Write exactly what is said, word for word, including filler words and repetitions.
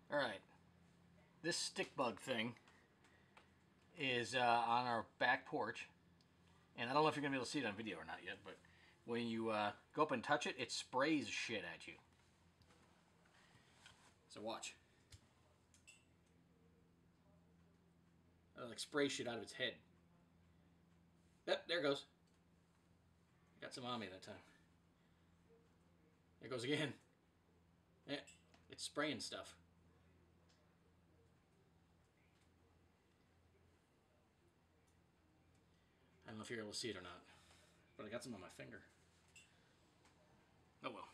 Alright, this stick bug thing is uh, on our back porch, and I don't know if you're going to be able to see it on video or not yet, but when you uh, go up and touch it, it sprays shit at you. So watch. It'll like spray shit out of its head. Yep, there it goes. I got some on me that time. There it goes again. Yeah, it's spraying stuff. I don't know if you're able to see it or not, but I got some on my finger. Oh well.